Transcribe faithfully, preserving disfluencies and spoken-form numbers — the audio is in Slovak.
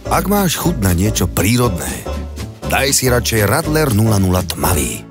Ak máš chuť na niečo prírodné, daj si radšej Radler nula nula tmavý.